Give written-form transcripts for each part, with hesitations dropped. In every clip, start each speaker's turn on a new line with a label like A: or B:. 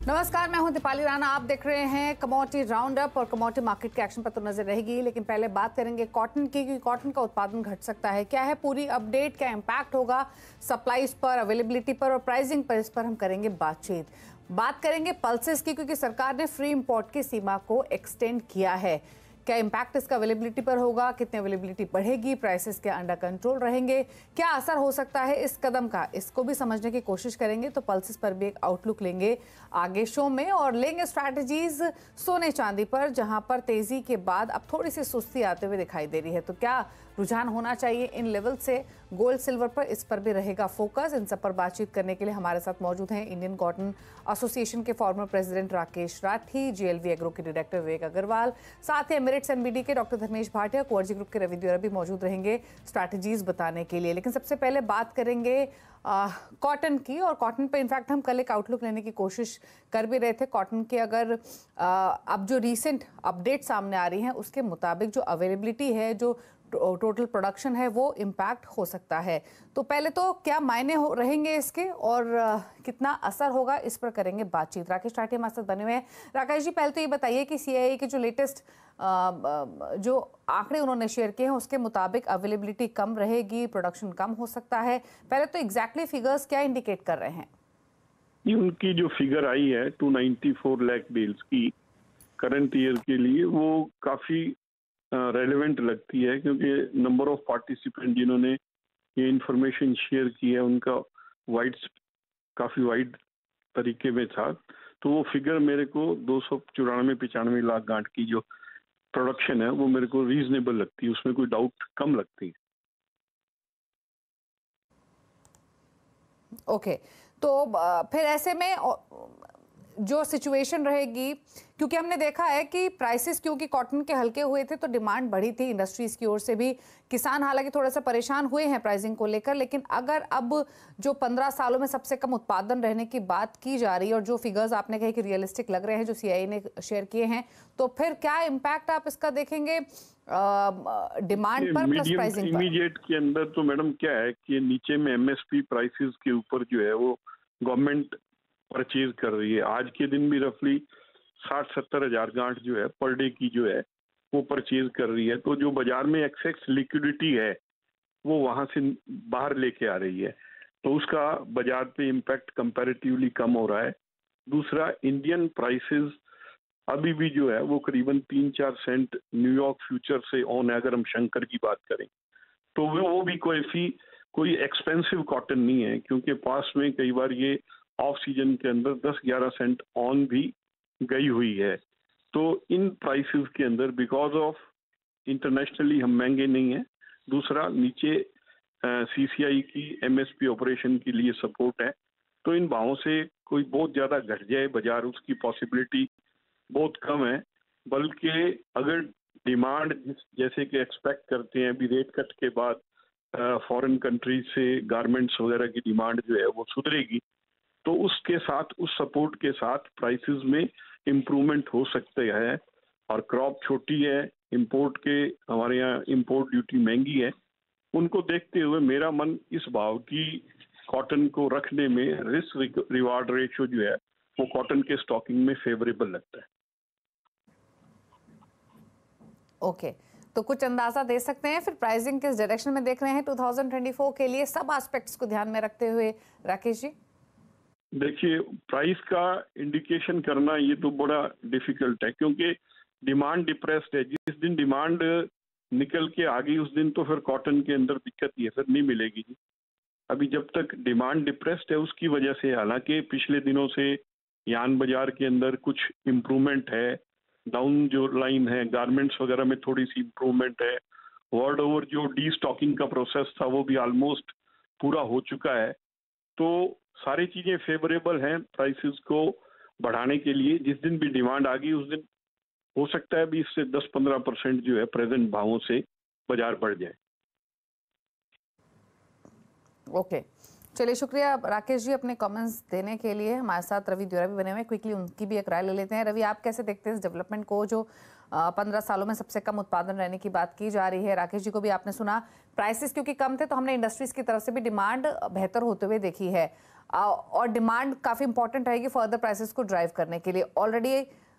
A: नमस्कार, मैं हूं दीपाली राणा। आप देख रहे हैं कमोडिटी राउंड अप और कमोडिटी मार्केट के एक्शन पर तो नजर रहेगी, लेकिन पहले बात करेंगे कॉटन की, क्योंकि कॉटन का उत्पादन घट सकता है। क्या है पूरी अपडेट, क्या इम्पैक्ट होगा सप्लाईज पर, अवेलेबिलिटी पर और प्राइसिंग पर, इस पर हम करेंगे बात करेंगे पल्सेस की, क्योंकि सरकार ने फ्री इंपोर्ट की सीमा को एक्सटेंड किया है। क्या इम्पैक्ट इसका अवेलेबिलिटी पर होगा, कितनी अवेलेबिलिटी बढ़ेगी, प्राइसेस के अंडर कंट्रोल रहेंगे, क्या असर हो सकता है इस कदम का, इसको भी समझने की कोशिश करेंगे। तो पल्सेस पर भी एक आउटलुक लेंगे आगे शो में, और लेंगे स्ट्रैटेजीज सोने चांदी पर, जहां पर तेजी के बाद अब थोड़ी सी सुस्ती आते हुए दिखाई दे रही है। तो क्या रुझान होना चाहिए इन लेवल से गोल्ड सिल्वर पर, इस पर भी रहेगा फोकस। इन सब पर बातचीत करने के लिए हमारे साथ मौजूद हैं इंडियन कॉटन एसोसिएशन के former president Rakesh Rathi, JLV agro के डायरेक्टर विवेक अग्रवाल, साथ ही एमिरेट्स एनबीडी के डॉक्टर धर्मेश भाटिया, कोर्जी ग्रुप के रवि द्वारा भी मौजूद रहेंगे स्ट्रैटेजीज बताने के लिए। लेकिन सबसे पहले बात करेंगे कॉटन की, और कॉटन पे इनफैक्ट हम कल एक आउटलुक लेने की कोशिश कर भी रहे थे। कॉटन के अगर अब जो रीसेंट अपडेट सामने आ रही हैं उसके मुताबिक जो अवेलेबिलिटी है, जो टोटल प्रोडक्शन है, वो इम्पैक्ट हो सकता है। तो पहले तो क्या मायने रहेंगे इसके और कितना असर होगा, इस पर करेंगे बातचीत। राकेश राठी हमारे साथ बने हुए हैं। राकेश जी, पहले तो ये बताइए कि सीआईआई के जो लेटेस्ट जो आंकड़े उन्होंने शेयर किए हैं उसके मुताबिक अवेलेबिलिटी कम रहेगी, प्रोडक्शन कम हो सकता है। पहले तो एग्जैक्टली फिगर्स क्या इंडिकेट कर रहे हैं?
B: ये उनकी जो फिगर आई है 294 लाख बेल्स की करंट ईयर के लिए, वो काफी रेलेवेंट लगती है, क्योंकि नंबर ऑफ पार्टिसिपेंट जिन्होंने ये इंफॉर्मेशन शेयर की है उनका काफी वाइड तरीके में था। तो वो फिगर मेरे को 294-95 लाख गांठ की जो प्रोडक्शन है वो मेरे को रीजनेबल लगती है, उसमें कोई डाउट कम लगती है।
A: ओके, तो फिर ऐसे में जो सिचुएशन रहेगी, क्योंकि हमने देखा है कि प्राइसेस क्योंकि कॉटन के हल्के हुए थे तो डिमांड बढ़ी थी इंडस्ट्रीज की ओर से भी। किसान हालांकि थोड़ा सा परेशान हुए हैं प्राइसिंग को लेकर, लेकिन अगर अब जो 15 सालों में सबसे कम उत्पादन रहने की बात की जा रही है और जो फिगर्स आपने कहे कि रियलिस्टिक लग रहे हैं जो सीआईआई ने शेयर किए हैं, तो फिर क्या इम्पैक्ट आप इसका देखेंगे डिमांड पर प्लस प्राइसिंग पर?
B: इमीडिएट के अंदर तो मैडम क्या है कि नीचे में एमएसपी प्राइसेस के ऊपर जो है वो गवर्नमेंट परचेज कर रही है। आज के दिन भी रफली 60-70 हजार गांठ जो है पर डे की जो है वो परचेज कर रही है। तो जो बाजार में एक्सेस लिक्विडिटी है वो वहां से बाहर लेके आ रही है, तो उसका बाजार पे इम्पैक्ट कंपैरेटिवली कम हो रहा है। दूसरा, इंडियन प्राइसेस अभी भी जो है वो करीबन 3-4 सेंट न्यूयॉर्क फ्यूचर से ऑन है, अगर हम शंकर की बात करें तो वो भी कोई एक्सपेंसिव कॉटन नहीं है, क्योंकि पास में कई बार ये ऑफ सीजन के अंदर 10-11 सेंट ऑन भी गई हुई है। तो इन प्राइसेस के अंदर बिकॉज ऑफ इंटरनेशनली हम महंगे नहीं हैं। दूसरा, नीचे सीसीआई की एमएसपी ऑपरेशन के लिए सपोर्ट है, तो इन भावों से कोई बहुत ज्यादा घट जाए बाजार, उसकी पॉसिबिलिटी बहुत कम है। बल्कि अगर डिमांड जैसे कि एक्सपेक्ट करते हैं अभी रेट कट के बाद फॉरेन कंट्रीज से गारमेंट्स वगैरह की डिमांड जो है वो सुधरेगी, तो उसके साथ, उस सपोर्ट के साथ प्राइसेस में इम्प्रूवमेंट हो सकते हैं। और क्रॉप छोटी है, इंपोर्ट के हमारे यहाँ इंपोर्ट ड्यूटी महंगी है, उनको देखते हुए मेरा मन इस भाव की कॉटन को रखने में रिस्क रिवार्ड रेशियो जो है वो कॉटन के स्टॉकिंग में फेवरेबल लगता है।
A: ओके, तो कुछ अंदाजा दे सकते हैं फिर प्राइसिंग किस डायरेक्शन में देख रहे हैं 2024 के लिए, सब एस्पेक्ट्स को ध्यान में रखते हुए राकेश जी?
B: देखिए, प्राइस का इंडिकेशन करना ये तो बड़ा डिफिकल्ट है, क्योंकि डिमांड डिप्रेस्ड है। जिस दिन डिमांड निकल के आ गई उस दिन तो फिर कॉटन के अंदर दिक्कत ही है, फिर नहीं मिलेगी जी। अभी जब तक डिमांड डिप्रेस्ड है उसकी वजह से, हालांकि पिछले दिनों से यान बाजार के अंदर कुछ इम्प्रूवमेंट है, डाउन जो लाइन है गारमेंट्स वगैरह में थोड़ी सी इम्प्रूवमेंट है। वर्ल्ड ओवर जो डी स्टॉकिंग का प्रोसेस था वो भी ऑलमोस्ट पूरा हो चुका है। तो सारी चीजें फेवरेबल हैं प्राइसेस को बढ़ाने के लिए। जिस दिन भी डिमांड आ गई उस दिन हो सकता है 20 से 10-15% जो है प्रेजेंट भावों से बाजार बढ़ जाए।
A: ओके, चलिए शुक्रिया राकेश जी अपने कमेंट्स देने के लिए। हमारे साथ रवि द्वारा भी बने हुए हैं, क्विकली उनकी भी एक राय ले लेते हैं। रवि, आप कैसे देखते हैं इस डेवलपमेंट को, जो 15 सालों में सबसे कम उत्पादन रहने की बात की जा रही है? राकेश जी को भी आपने सुना, प्राइसेस क्योंकि कम थे तो हमने इंडस्ट्रीज की तरफ से भी डिमांड बेहतर होते हुए देखी है। और डिमांड काफ़ी इंपॉर्टेंट रहेगी फर्दर प्राइसेस को ड्राइव करने के लिए। ऑलरेडी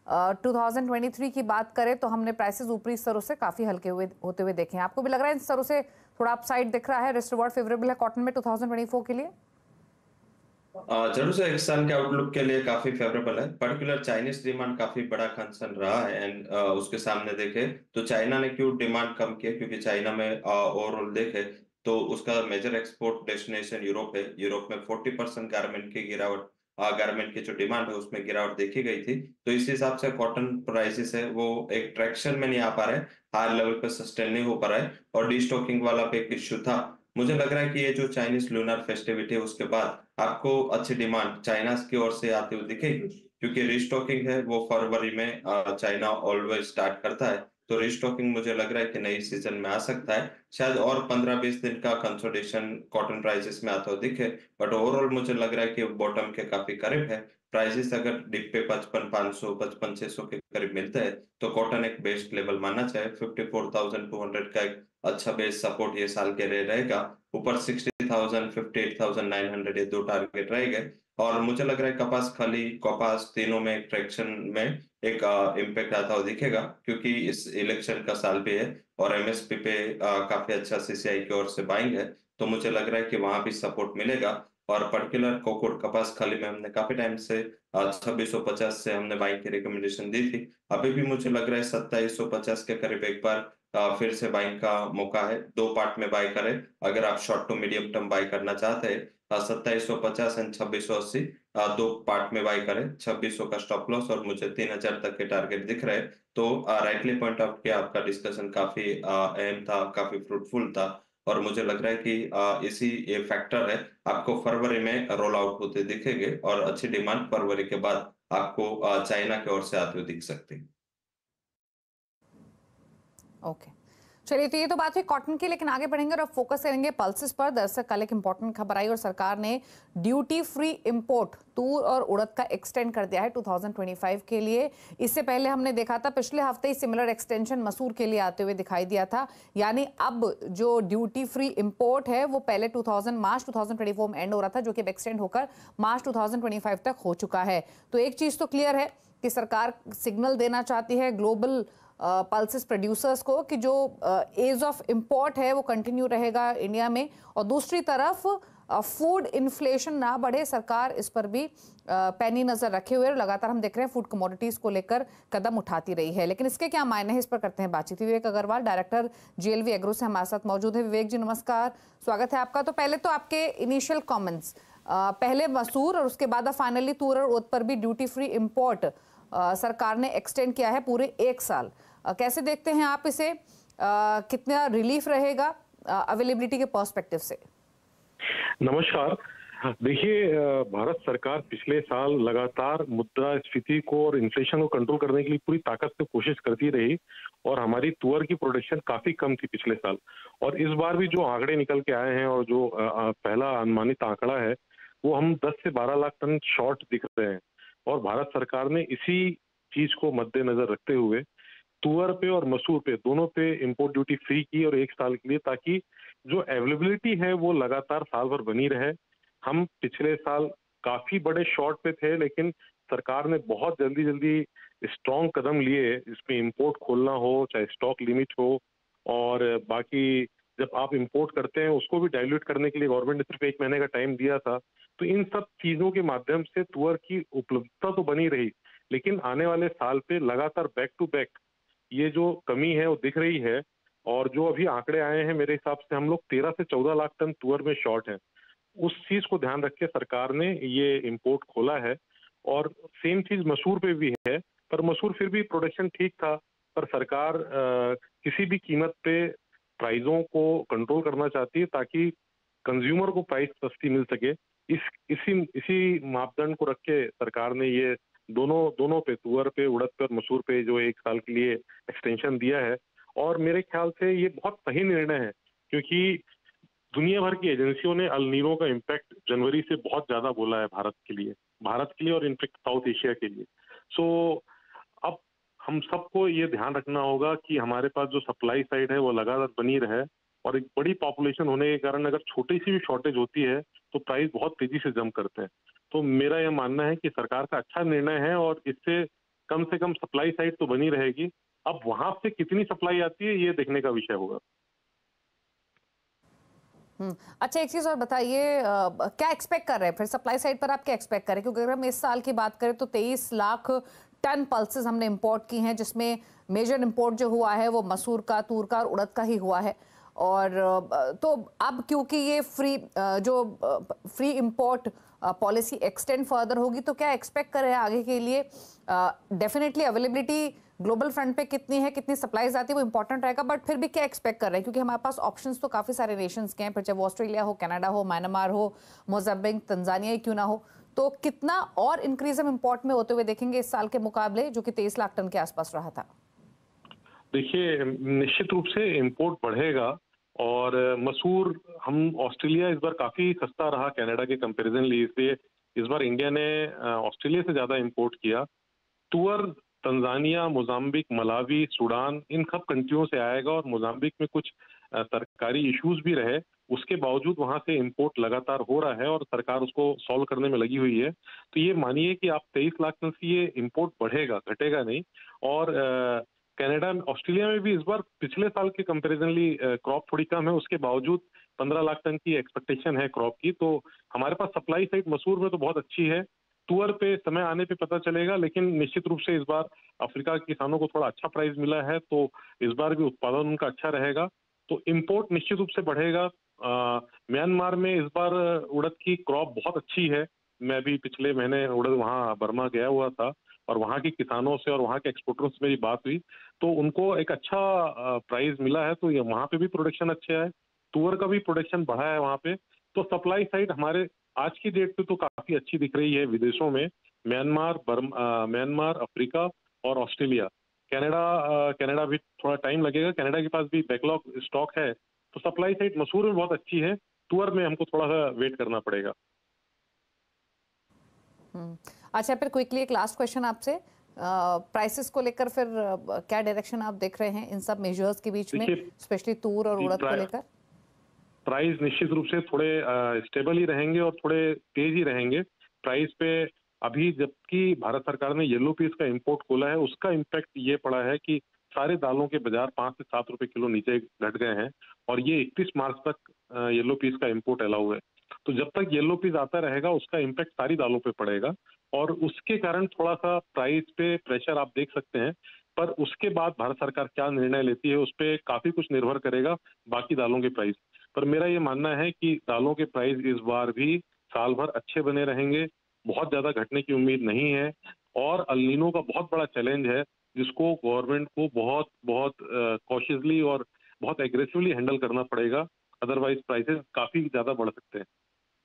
A: 2023 की बात करें तो हमने प्राइसेस ऊपरी स्तरों से काफ़ी हल्के होते हुए देखे हैं। आपको भी लग रहा है इन स्तरों से थोड़ा अपसाइड दिख रहा है, रिस्क रिवॉर्ड फेवरेबल है कॉटन में 2024 के लिए?
C: जरूर से एक साल के आउटलुक के लिए काफी फेवरेबल है। पर्टिकुलर चाइनीज डिमांड काफी बड़ा कंसर्न रहा है एंड उसके सामने देखे तो चाइना ने क्यों डिमांड कम किया, क्योंकि चाइना में ओवरऑल देखे तो उसका मेजर एक्सपोर्ट डेस्टिनेशन यूरोप है। यूरोप में 40% गारमेंट की गिरावट, गारमेंट की जो डिमांड है उसमें गिरावट देखी गई थी। तो इस हिसाब से कॉटन प्राइसेस है वो एक ट्रैक्शन में नहीं आ पा रहे, हायर लेवल पे सस्टेन नहीं हो पा रहा है और डीस्टॉकिंग वाला पे एक इश्यू था। मुझे लग रहा है कि ये जो चाइनीज लूनर फेस्टिविटी है उसके बाद आपको अच्छी डिमांड चाइना की ओर से आती हुई दिखेगी, क्योंकि रिस्टॉकिंग है वो फरवरी में चाइना ऑलवेज स्टार्ट करता है। तो रिस्टॉकिंग मुझे लग रहा है कि नई सीजन में आ सकता है, शायद और 15-20 दिन का कंसोलिडेशन कॉटन प्राइसेस में आता हुआ दिखे। बट ओवरऑल मुझे लग रहा है कि बॉटम के काफी करीब है। प्राइसेस अगर डिप पे 55,500 55,600 के करीब मिलते हैं तो कॉटन एक बेस्ट लेवल मानना चाहिए। 54,200 का एक अच्छा बेस सपोर्ट ये साल के लिए रहेगा। ऊपर 60,000 58,900 ये दो टारगेट रहेंगे। और मुझे लग रहा है कपास, खाली कपास तीनों में एक ट्रैक्शन में एक इम्पैक्ट आता हुआ दिखेगा, क्योंकि इस इलेक्शन का साल भी है और एमएसपी पे काफी अच्छा सीसीआई की ओर से बाइंग है। तो मुझे लग रहा है कि वहां भी सपोर्ट मिलेगा। और पर्टिकुलर कोकोड कपास खाली में हमने काफी टाइम से 2650 से हमने बाइंग की रिकमेंडेशन दी थी। अभी भी मुझे लग रहा है 2750 के करीब एक बार फिर से बाइंग का मौका है। दो पार्ट में बाय करें अगर आप short to medium term buy करना चाहते हैं। 2750 एंड 2680 दो पार्ट में बाय करें। 2600 का स्टॉप लॉस और मुझे 3000 तक के टारगेट दिख रहे हैं। तो राइटली पॉइंट आउट किया, आपका डिस्कशन काफी अहम था, काफी फ्रूटफुल था और मुझे लग रहा है कि इसी ये फैक्टर है आपको फरवरी में रोल आउट होते दिखेंगे और अच्छी डिमांड फरवरी के बाद आपको चाइना की ओर से आते हुए दिख सकती है।
A: ओके, चलिए, तो ये तो बात हुई कॉटन की, लेकिन आगे बढ़ेंगे और अब फोकस करेंगे पल्सेस पर। दरअसल कल एक इंपॉर्टेंट खबर आई और सरकार ने ड्यूटी फ्री इंपोर्ट तूर और उड़द का एक्सटेंड कर दिया है 2025 के लिए। इससे पहले हमने देखा था पिछले हफ्ते ही सिमिलर एक्सटेंशन मसूर के लिए आते हुए दिखाई दिया था। यानी अब जो ड्यूटी फ्री इंपोर्ट है वो पहले मार्च 2024 में एंड हो रहा था, जो कि अब एक्सटेंड होकर मार्च 2025 तक हो चुका है। तो एक चीज तो क्लियर है कि सरकार सिग्नल देना चाहती है ग्लोबल पल्सेस प्रोड्यूसर्स को कि जो एज ऑफ इंपोर्ट है वो कंटिन्यू रहेगा इंडिया में, और दूसरी तरफ फूड इन्फ्लेशन ना बढ़े, सरकार इस पर भी पैनी नजर रखे हुए लगातार हम देख रहे हैं फूड कमोडिटीज को लेकर कदम उठाती रही है। लेकिन इसके क्या मायने हैं, इस पर करते हैं बातचीत। Vivek Agarwal, director GLV agro से हमारे साथ मौजूद है। विवेक जी नमस्कार, स्वागत है आपका। तो पहले तो आपके इनिशियल कॉमेंट्स, पहले मसूर और उसके बाद फाइनली तूर और उड़द पर भी ड्यूटी फ्री इंपोर्ट सरकार ने एक्सटेंड किया है पूरे एक साल। कैसे देखते हैं आप इसे, कितना रिलीफ रहेगा अवेलेबिलिटी के पर्सपेक्टिव से?
D: नमस्कार। देखिए, भारत सरकार पिछले साल लगातार मुद्रास्फीति को और इन्फ्लेशन को कंट्रोल करने के लिए पूरी ताकत से कोशिश करती रही और हमारी तुअर की प्रोडक्शन काफी कम थी पिछले साल। और इस बार भी जो आंकड़े निकल के आए हैं और जो पहला अनुमानित आंकड़ा है वो हम 10 से 12 लाख टन शॉर्ट दिख रहे हैं। और भारत सरकार ने इसी चीज को मद्देनजर रखते हुए तुअर पे और मसूर पे दोनों पे इंपोर्ट ड्यूटी फ्री की और एक साल के लिए, ताकि जो अवेलेबिलिटी है वो लगातार साल भर बनी रहे। हम पिछले साल काफी बड़े शॉर्ट पे थे, लेकिन सरकार ने बहुत जल्दी जल्दी स्ट्रॉन्ग कदम लिए, इसमें इंपोर्ट खोलना हो, चाहे स्टॉक लिमिट हो, और बाकी जब आप इंपोर्ट करते हैं उसको भी डाइल्यूट करने के लिए गवर्नमेंट ने सिर्फ 1 महीने का टाइम दिया था। तो इन सब चीजों के माध्यम से तुअर की उपलब्धता तो बनी रही, लेकिन आने वाले साल पे लगातार बैक टू बैक ये जो कमी है वो दिख रही है। और जो अभी आंकड़े आए हैं मेरे हिसाब से हम लोग 13 से 14 लाख टन तुअर में शॉर्ट है। उस चीज को ध्यान रख के सरकार ने ये इंपोर्ट खोला है। और सेम चीज मसूर पे भी है, पर मसूर फिर भी प्रोडक्शन ठीक था, पर सरकार किसी भी कीमत पे प्राइसों को कंट्रोल करना चाहती है ताकि कंज्यूमर को प्राइस सस्ती मिल सके। इसी मापदंड को रख के सरकार ने ये दोनों पे, तुअर पे, उड़द पे और मसूर पे जो एक साल के लिए एक्सटेंशन दिया है। और मेरे ख्याल से ये बहुत सही निर्णय है, क्योंकि दुनिया भर की एजेंसियों ने अल नीनो का इम्पैक्ट जनवरी से बहुत ज्यादा बोला है भारत के लिए और इनफैक्ट साउथ एशिया के लिए। सो अब हम सबको ये ध्यान रखना होगा कि हमारे पास जो सप्लाई साइड है वो लगातार बनी रहे, और एक बड़ी पॉपुलेशन होने के कारण अगर छोटी सी भी शॉर्टेज होती है तो प्राइस बहुत तेजी से जंप करते हैं। तो मेरा यह मानना है कि सरकार का अच्छा निर्णय है और इससे कम से कम सप्लाई साइड तो बनी रहेगी। अब वहां से कितनी सप्लाई आती है ये देखने का विषय होगा।
A: अच्छा, एक चीज और बताइए, क्या एक्सपेक्ट कर रहे हैं फिर सप्लाई साइड पर? आप क्या एक्सपेक्ट करें? क्योंकि अगर हम इस साल की बात करें तो 23 लाख टन पल्सेस हमने इंपोर्ट की हैं, जिसमें मेजर इंपोर्ट जो हुआ है वो मसूर का, तूर का और उड़द का ही हुआ है। और तो अब क्योंकि ये free import policy extend further होगी, तो क्या एक्सपेक्ट कर रहे हैं आगे के लिए? डेफिनेटली अवेलेबिलिटी ग्लोबल फ्रंट पे कितनी है, कितनी सप्लाईज आती है, वो इंपॉर्टेंट रहेगा, बट फिर भी क्या एक्सपेक्ट कर रहे हैं? क्योंकि हमारे पास ऑप्शंस तो काफी सारे नेशंस के हैं, फिर चाहे वो ऑस्ट्रेलिया हो, कनाडा हो, म्यांमार हो, मोजाम्बिक, तंजानिया ही क्यों ना हो। तो कितना और इंक्रीज हम इंपोर्ट में होते हुए देखेंगे इस साल के मुकाबले, जो कि 23 लाख टन के आसपास रहा था?
D: देखिए, निश्चित रूप से इंपोर्ट बढ़ेगा और मसूर हम ऑस्ट्रेलिया इस बार काफी सस्ता रहा कनाडा के कंपैरिजनली, इसलिए इस बार इंडिया ने ऑस्ट्रेलिया से ज्यादा इंपोर्ट किया। तुअर तंजानिया, मोजाम्बिक, मलावी, सूडान, इन सब कंट्रियों से आएगा और मोजाम्बिक में कुछ सरकारी इश्यूज भी रहे, उसके बावजूद वहां से इंपोर्ट लगातार हो रहा है और सरकार उसको सॉल्व करने में लगी हुई है। तो ये मानिए कि आप 23 लाख टन से ये इंपोर्ट बढ़ेगा, घटेगा नहीं। और कनाडा, ऑस्ट्रेलिया में भी इस बार पिछले साल के कंपैरिजनली क्रॉप थोड़ी कम है, उसके बावजूद 15 लाख टन की एक्सपेक्टेशन है क्रॉप की। तो हमारे पास सप्लाई साइड मसूर में तो बहुत अच्छी है। तुअर पे समय आने पे पता चलेगा, लेकिन निश्चित रूप से इस बार अफ्रीका के किसानों को थोड़ा अच्छा प्राइस मिला है, तो इस बार भी उत्पादन उनका अच्छा रहेगा, तो इंपोर्ट निश्चित रूप से बढ़ेगा। म्यांमार में इस बार उड़द की क्रॉप बहुत अच्छी है। मैं भी पिछले महीने उड़द वहाँ बर्मा गया हुआ था और वहाँ के किसानों से और वहाँ के एक्सपोर्टरों से मेरी बात हुई, तो उनको एक अच्छा प्राइस मिला है। तो ये वहाँ पे भी प्रोडक्शन अच्छा है, तुअर का भी प्रोडक्शन बढ़ा है वहाँ पे। तो सप्लाई साइड हमारे आज की डेट पे तो काफी अच्छी दिख रही है विदेशों में। म्यांमार, अफ्रीका और ऑस्ट्रेलिया। कनाडा भी थोड़ा टाइम लगेगा, कनाडा के पास भी बैकलॉग स्टॉक है। तो सप्लाई साइड मसूर में बहुत अच्छी है, तुअर में हमको थोड़ा सा वेट करना पड़ेगा।
A: अच्छा, फिर क्विकली एक लास्ट क्वेश्चन आपसे, प्राइसेस को लेकर फिर क्या डायरेक्शन आप देख रहे हैं इन सब मेजर्स के बीच में, स्पेशली तूर और उड़द को लेकर?
D: प्राइस निश्चित रूप से थोड़े स्टेबल ही रहेंगे और थोड़े तेज ही रहेंगे प्राइस पे। अभी जबकि भारत सरकार ने येलो पीस का इंपोर्ट खोला है, उसका इम्पैक्ट ये पड़ा है कि सारे दालों के बाजार 5 से 7 रुपए किलो नीचे घट गए हैं और ये 31 मार्च तक येलो पीस का इंपोर्ट अलाउ है। तो जब तक येलो पीस आता रहेगा उसका इम्पैक्ट सारी दालों पे पड़ेगा और उसके कारण थोड़ा सा प्राइस पे प्रेशर आप देख सकते हैं। पर उसके बाद भारत सरकार क्या निर्णय लेती है उस पर काफी कुछ निर्भर करेगा बाकी दालों के प्राइस पर। मेरा ये मानना है कि दालों के प्राइस इस बार भी साल भर अच्छे बने रहेंगे, बहुत ज्यादा घटने की उम्मीद नहीं है। और अल नीनो का बहुत बड़ा चैलेंज है जिसको गवर्नमेंट को बहुत बहुत कॉशियसली और बहुत एग्रेसिवली हैंडल करना पड़ेगा, अदरवाइज प्राइसेस काफी ज्यादा बढ़ सकते हैं।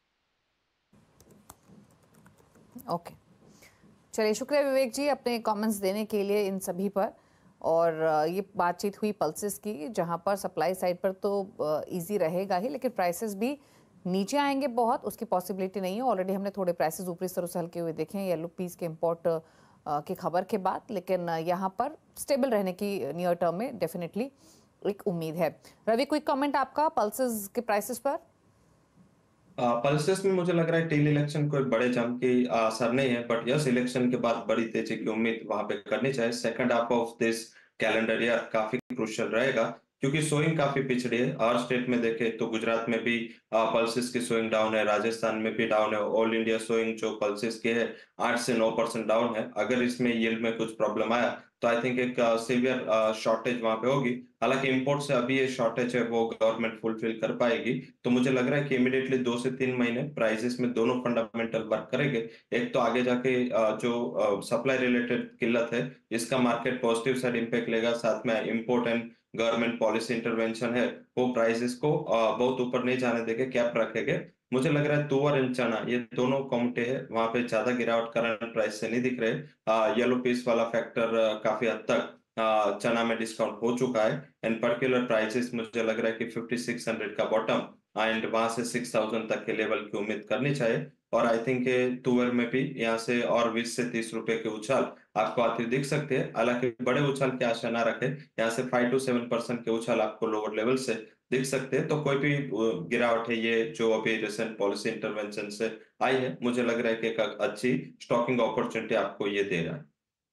A: ओके, चलिए, शुक्रिया विवेक जी अपने कमेंट्स देने के लिए इन सभी पर। और ये बातचीत हुई पल्सेस की, जहां पर सप्लाई साइड पर तो इजी रहेगा ही, लेकिन प्राइसेस भी नीचे आएंगे बहुत, उसकी पॉसिबिलिटी नहीं है। ऑलरेडी हमने थोड़े प्राइसेस ऊपरी स्तरों से हल्के हुए देखे हैं येलो पीस के इंपोर्ट की खबर के बाद, लेकिन यहाँ पर स्टेबल रहने की नियर टर्म में डेफिनेटली एक उम्मीद है। रवि, क्विक कमेंट आपका पल्सेस के प्राइसेस पर?
C: पल्सेस में मुझे लग रहा है टेल इलेक्शन कोई बड़े जंप की असर नहीं है, बट यस इलेक्शन के बाद बड़ी तेजी की उम्मीद वहां पे करनी चाहिए। Second half of this calendar year काफी क्रूशियल रहेगा क्योंकि सोइंग काफी पिछड़ी है। हर स्टेट में देखे तो गुजरात में भी पल्सेस की सोइंग डाउन है, राजस्थान में भी डाउन है। ऑल इंडिया सोइंग जो पल्सेस की है 8 से 9% डाउन है। अगर इसमें यील्ड में कुछ प्रॉब्लम आया तो आई थिंक एक सीवियर शॉर्टेज वहां पे होगी। हालांकि इंपोर्ट से अभी ये शॉर्टेज है वो गवर्नमेंट फुलफिल कर पाएगी। तो मुझे लग रहा है कि इमीडिएटली 2 से 3 महीने प्राइसेस में दोनों फंडामेंटल वर्क करेंगे। एक तो आगे जाके जो सप्लाई रिलेटेड किल्लत है इसका मार्केट पॉजिटिव साइड इम्पैक्ट लेगा, साथ में import and government policy intervention है वो प्राइसेस को बहुत ऊपर नहीं जाने देंगे, कैप रखेंगे। मुझे लग रहा है तुअर एंड चना ये दोनों कॉमोडिटी है, वहां पे ज्यादा गिरावट करंट प्राइस से नहीं दिख रहे। येलो पीस वाला फैक्टर काफी हद तक चना में डिस्काउंट हो चुका है एंड पर्टिकुलर प्राइसेस मुझे लग रहा है कि 5600 का बॉटम एंड वहां से 6000 तक के लेवल की उम्मीद करनी चाहिए। और आई थिंक तुअर में भी यहाँ से और 20 से 30 रुपए के उछाल आपको आते दिख सकते हैं। हालांकि बड़े उछाल की आशा ना रखें, यहाँ से 5 to 7% के उछाल आपको लोअर लेवल से दिख सकते हैं। तो कोई भी गिरावट है ये जो अभी रिसेंट पॉलिसी इंटरवेंशन से आई है, मुझे लग रहा है कि एक अच्छी स्टॉकिंग अपॉर्चुनिटी आपको ये दे रहा है।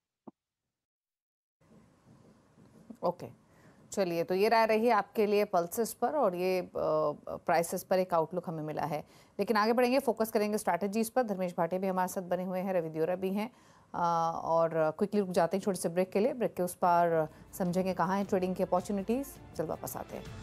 A: ओके, चलिए, तो ये राय रही आपके लिए पल्सेस पर और ये प्राइसेस पर एक आउटलुक हमें मिला है। लेकिन आगे बढ़ेंगे, फोकस करेंगे स्ट्रैटेजीज पर। धर्मेश भाटिया भी हमारे साथ बने हुए हैं, रवि दियोरा भी हैं, और क्विकली रुक जाते हैं छोटे से ब्रेक के लिए। ब्रेक के उस पार समझेंगे कहाँ है ट्रेडिंग की अपॉर्चुनिटीज। चल वापस आते हैं।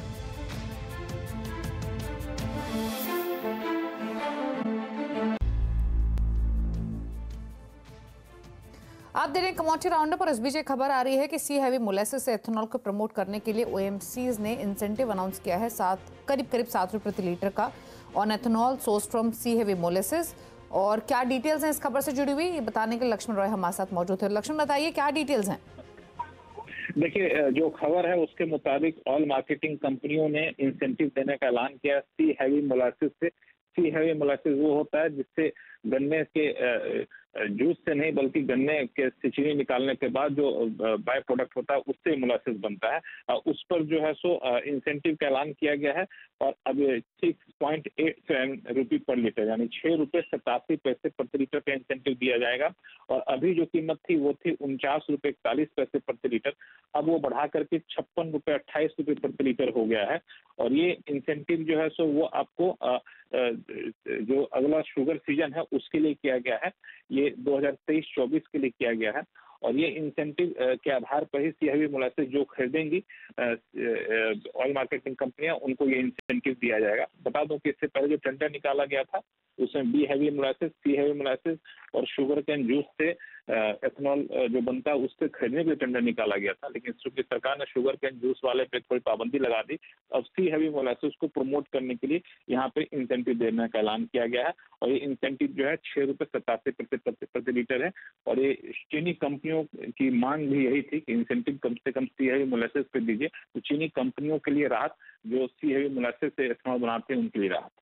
A: आप दे रहे हैं कमोडिटी राउंडअप, और इस बीच एक खबर आ रही है कि सी हैवी मोलेसिस से एथेनॉल को प्रमोट करने के लिए ओएमसीज ने इंसेंटिव अनाउंस किया है करीब 7 रुपये प्रति लीटर का on ethanol source from C heavy molasses. और क्या डिटेल्स हैं इस खबर से जुड़ी हुई, ये बताने के लिए लक्ष्मण रॉय हमारे साथ मौजूद है। लक्ष्मण, बताइए क्या डिटेल्स हैं।
E: देखिए, जो खबर है उसके मुताबिक ऑयल मार्केटिंग कंपनियों ने इंसेंटिव देने का ऐलान किया सी हैवी मोलासिस से। सी हैवी मोलासिस वो होता है जिससे गन्ने के जूस से नहीं बल्कि गन्ने के से चीनी निकालने के बाद जो बाय प्रोडक्ट होता है उससे मोलासिस बनता है। उस पर जो है सो इंसेंटिव का ऐलान किया गया है, और अब 6.87 रुपये पर लीटर यानी 6 रुपये 87 पैसे प्रति लीटर का इंसेंटिव दिया जाएगा। और अभी जो कीमत थी वो थी 49 रुपये 41 पैसे प्रति लीटर, अब वो बढ़ा करके 56 रुपये 28 रुपये प्रति लीटर हो गया है। और ये इंसेंटिव जो है सो वो आपको जो अगला शुगर सीजन है उसके लिए किया गया है, ये 2023-24 के लिए किया गया है। और ये इंसेंटिव के आधार पर ही सी हैवी मोलासिस जो खरीदेंगी ऑयल मार्केटिंग कंपनियां, उनको ये इंसेंटिव दिया जाएगा। बता दूं कि इससे पहले जो टेंडर निकाला गया था उसमें B heavy molasses, C heavy molasses और शुगर कैन जूस से एथेनॉल जो बनता है उससे खरीदने के लिए टेंडर निकाला गया था, लेकिन चूंकि सरकार ने शुगर कैन जूस वाले पे थोड़ी पाबंदी लगा दी, अब सी हैवी मोलासिस को प्रमोट करने के लिए यहाँ पे इंसेंटिव देने का ऐलान किया गया है। और ये इंसेंटिव जो है 6 रुपये 87 प्रति लीटर है। और ये चीनी कंपनियों की मांग भी यही थी कि इंसेंटिव कम से कम सी हैवी मोलासिस पे दीजिए, तो चीनी कंपनियों के लिए राहत, जो सी हैवी मोलासिस से एथेनॉल बनाते हैं उनके लिए राहत।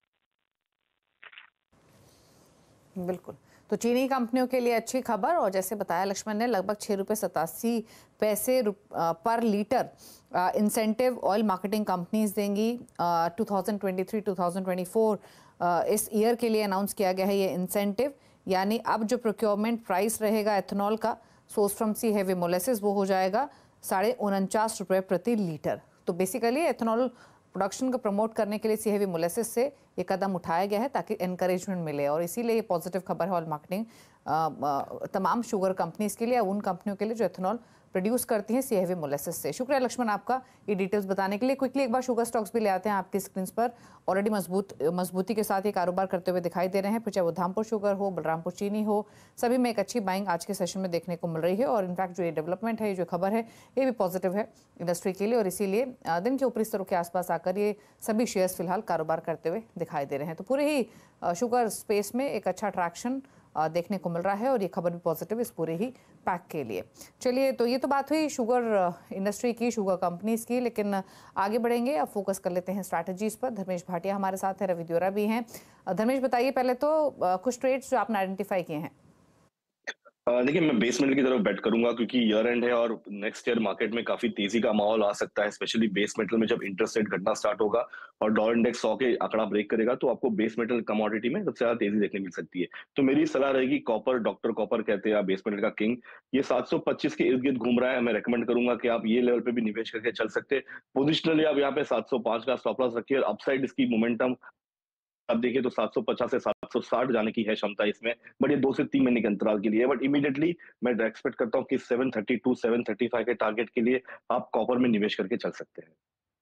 A: बिल्कुल, तो चीनी कंपनियों के लिए अच्छी खबर। और जैसे बताया लक्ष्मण ने, लगभग 6 रुपये 87 पैसे पर litre incentive oil marketing companies देंगी। 2023-2024 इस ईयर के लिए अनाउंस किया गया है ये इंसेंटिव। यानी अब जो प्रोक्योरमेंट प्राइस रहेगा एथेनॉल का source from C heavy molasses वो हो जाएगा 49.5 रुपये प्रति लीटर। तो बेसिकली एथेनॉल प्रोडक्शन को प्रमोट करने के लिए सी हैवी मोलेसिस से ये कदम उठाया गया है ताकि एनकरेजमेंट मिले, और इसीलिए ये पॉजिटिव खबर है ऑयल मार्केटिंग तमाम शुगर कंपनीज के लिए, उन कंपनियों के लिए जो एथेनॉल प्रोड्यूस करती हैं सी हैवी मोलेसिस से। शुक्रिया लक्ष्मण आपका ये डिटेल्स बताने के लिए। क्विकली एक बार शुगर स्टॉक्स भी ले आते हैं आपकी स्क्रीन पर। ऑलरेडी मजबूती के साथ ये कारोबार करते हुए दिखाई दे रहे हैं, फिर चाहे वो धामपुर शुगर हो, बलरामपुर चीनी हो, सभी में एक अच्छी बाइंग आज के सेशन में देखने को मिल रही है। और इनफैक्ट जो ये डेवलपमेंट है, जो खबर है, ये भी पॉजिटिव है इंडस्ट्री के लिए, और इसीलिए दिन के ऊपरी स्तरों के आसपास आकर ये सभी शेयर्स फिलहाल कारोबार करते हुए दिखाई दे रहे हैं। तो पूरे ही शुगर स्पेस में एक अच्छा अट्रैक्शन देखने को मिल रहा है, और ये खबर भी पॉजिटिव इस पूरे ही पैक के लिए। चलिए, तो ये तो बात हुई शुगर इंडस्ट्री की, शुगर कंपनीज की, लेकिन आगे बढ़ेंगे, अब फोकस कर लेते हैं स्ट्रैटेजीज पर। धर्मेश भाटिया हमारे साथ है, रवि दियोरा भी हैं। धर्मेश, बताइए पहले तो कुछ ट्रेड्स जो आपने आइडेंटिफाई किए हैं।
F: देखिए, मैं बेस मेटल की तरफ बेट करूंगा क्योंकि ईयर एंड है और नेक्स्ट ईयर मार्केट में काफी तेजी का माहौल आ सकता है, स्पेशली बेस मेटल में। जब इंटरेस्ट रेट घटना स्टार्ट होगा और डॉलर इंडेक्स 100 के आंकड़ा ब्रेक करेगा तो आपको बेस मेटल कमोडिटी में सबसे ज्यादा तेजी देखने मिल सकती है। तो मेरी सलाह रहेगी, कॉपर, डॉक्टर कॉपर कहते हैं बेस मेटल का किंग, ये 725 के इर्द गिर्द घूम रहा है। मैं रेकमेंड करूंगा कि आप ये लेवल पे भी निवेश करके चल सकते हैं। पोजिशनली आप यहाँ पे 705 का स्टॉप लॉस रखिए, और अपसाइड इसकी मोमेंटम आप देखिए तो 750 से 760 जाने की है क्षमता इसमें, बट ये 2 से 3 महीने के अंतराल के लिए। बट इमीडिएटली मैं एक्सपेक्ट करता हूँ कि 732 735 के टारगेट के लिए आप कॉपर में निवेश करके चल सकते हैं।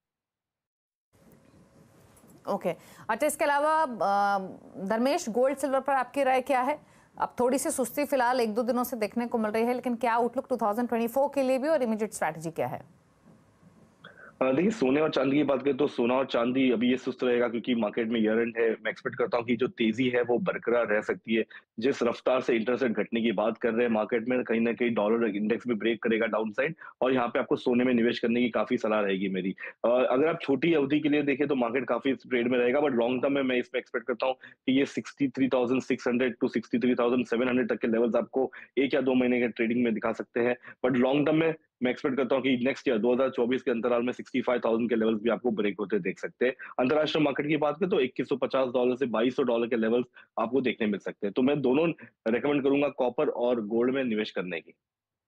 A: ओके, अच्छा, इसके अलावा धर्मेश, गोल्ड सिल्वर पर आपकी राय क्या है? अब थोड़ी सी सुस्ती फिलहाल 1-2 दिनों से देखने को मिल रही है, लेकिन क्या आउटलुक 2024 के लिए भी और इमीडिएट स्ट्रैटेजी क्या है?
F: देखिए, सोने और चांदी की बात करें तो सोना और चांदी अभी ये सुस्त रहेगा क्योंकि मार्केट में ईयर एंड है। मैं एक्सपेक्ट करता हूँ कि जो तेजी है वो बरकरार रह सकती है। जिस रफ्तार से इंटरेस्ट रेट घटने की बात कर रहे हैं मार्केट में, कहीं ना कहीं डॉलर इंडेक्स भी ब्रेक करेगा डाउन साइड, और यहाँ पे आपको सोने में निवेश करने की काफी सलाह रहेगी मेरी। अगर आप छोटी अवधि के लिए देखें तो मार्केट काफी ट्रेड में रहेगा, बट लॉन्ग टर्म में मैं इसमें एक्सपेक्ट करता हूँ कि ये 63,600 टू 63,700 तक के लेवल्स आपको 1 या 2 महीने के ट्रेडिंग में दिखा सकते हैं। बट लॉन्ग टर्म में मैं एक्सपेक्ट करता हूँ कि नेक्स्ट ईयर 2024 के अंतराल में 65,000 के लेवल्स भी आपको ब्रेक होते देख सकते हैं। अंतरराष्ट्रीय मार्केट की बात करें तो $2150 से $2200 के लेवल्स आपको देखने मिल सकते हैं। तो मैं दोनों रेकमेंड करूंगा कॉपर और गोल्ड में निवेश करने की।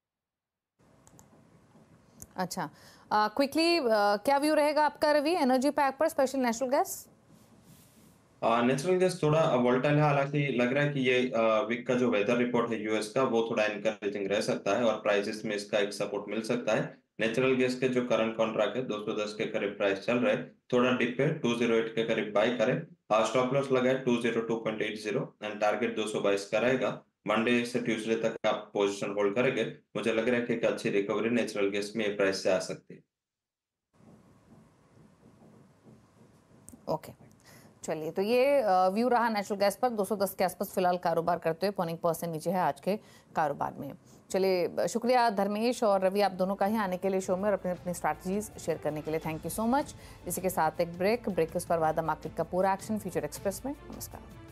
A: अच्छा, क्विकली क्या व्यू रहेगा आपका रवि एनर्जी पैक पर, special natural gas?
C: Natural gas थोड़ा वोलेटाइल है, हालांकि लग रहा है कि ये वीक का जो वेदर रिपोर्ट है यूएस का वो थोड़ा इनकरेजिंग रह सकता है और प्राइसेस में इसका एक सपोर्ट मिल सकता है। नेचुरल गैस के जो करंट कॉन्ट्रैक्ट है 210 के करीब प्राइस चल रहा है, थोड़ा डिप है, 208 के करीब बाय करें। स्टॉप लॉस लगा है 202.80 एंड टारगेट 222 का रहेगा। मंडे से ट्यूसडे तक आप पोजीशन होल्ड करेंगे, मुझे लग रहा है कि एक अच्छी रिकवरी नेचुरल गैस में प्राइस से आ सकती है।
A: ओके, चलिए, तो ये व्यू रहा नेचुरल गैस पर। 210 के आसपास फिलहाल कारोबार करते हुए 0.1% नीचे है आज के कारोबार में। चलिए, शुक्रिया धर्मेश और रवि आप दोनों का ही आने के लिए शो में और अपनी अपनी स्ट्रैटेजीज शेयर करने के लिए। Thank you so much. इसी के साथ एक ब्रेक के उस पर वादा मार्केट का पूरा एक्शन फ्यूचर एक्सप्रेस में। नमस्कार।